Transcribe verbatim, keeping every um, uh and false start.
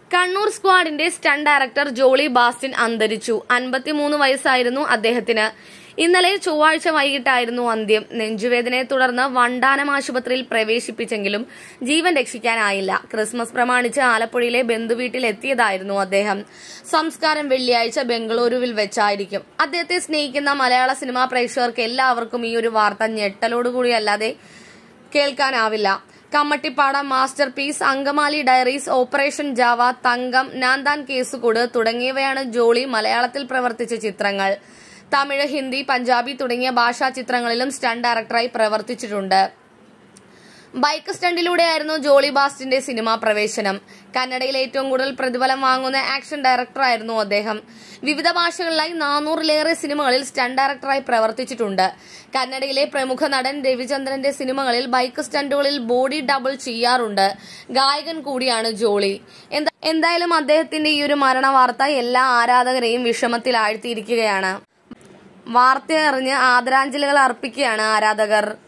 കണ്ണൂർ സ്ക്വാഡിന്റെ stunt director Jolly Bastin അന്തരിച്ചു. അൻപത്തിമൂന്ന് വയസ്സായിരുന്നു അദ്ദേഹത്തിന്. ഇന്നലെ ചൊവ്വാഴ്ച വൈകിട്ടായിരുന്നു അന്ത്യം. നെഞ്ചുവേദനയെ തുടർന്ന് വണ്ടാനം ആശുപത്രിയിൽ പ്രവേശിപ്പിച്ചെങ്കിലും ജീവൻ രക്ഷിക്കാനായില്ല. ക്രിസ്മസ് പ്രമാണിച്ച് ആലപ്പുഴയിലെ ബന്ധുവീട്ടിൽ എത്തിയതായിരുന്നു അദ്ദേഹം. സംസ്കാരം വെള്ളിയാഴ്ച ബംഗളൂരുവിൽ വെച്ചായിരിക്കും. അദ്ദേഹത്തെ സ്നേഹിക്കുന്ന മലയാള സിനിമാ പ്രേക്ഷകർക്ക് എല്ലാവർക്കും ഈ ഒരു വാർത്ത ഞെട്ടലോടുകൂടിയല്ലാതെ കേൾക്കാനാവില്ല. Kammattipaadam, masterpiece, Angamaly diaries, operation Java, Thankam, Nna Thaan Case Kodu തുടങ്ങിയവയാണ് ജോളി മലയാളത്തിൽ പ്രവർത്തിച്ച ചിത്രങ്ങൾ. തമിഴ്, ഹിന്ദി, പഞ്ചാബി തുടങ്ങിയ ഭാഷാ ചിത്രങ്ങളിലും സ്റ്റണ്ട് ഡയറക്ടറായി പ്രവർത്തിച്ചിട്ടുണ്ട്. ബൈക്ക് സ്റ്റണ്ടിലൂടെയായിരുന്നു ജോളി ബാസ്റ്റിന്റെ സിനിമാ പ്രവേശനം. കന്നഡയിൽ ഏറ്റവും കൂടുതൽ പ്രതിഫലം വാങ്ങുന്ന ആക്ഷൻ ഡയറക്ടറായിരുന്നു അദ്ദേഹം. വിവിധ ഭാഷകളിലായി നാനൂറിലേറെ സിനിമകളിൽ സ്റ്റണ്ട് ഡയറക്ടറായി പ്രവർത്തിച്ചിട്ടുണ്ട്. കന്നഡയിലെ പ്രമുഖ നടൻ രവിചന്ദ്രന്റെ സിനിമകളിൽ ബൈക്ക് സ്റ്റണ്ടുകളിൽ ബോഡി ഡബിൾ ചെയ്യാറുണ്ട്. ഗായകൻ കൂടിയാണ് ജോളി. എന്തായാലും അദ്ദേഹത്തിന്റെ ഈ ഒരു മരണ വാർത്ത എല്ലാ ആരാധകരെയും വിഷമത്തിൽ ആഴ്ത്തിയിരിക്കുകയാണ്. വാർത്തയറിഞ്ഞ് ആദരാഞ്ജലികൾ അർപ്പിക്കുകയാണ് ആരാധകർ.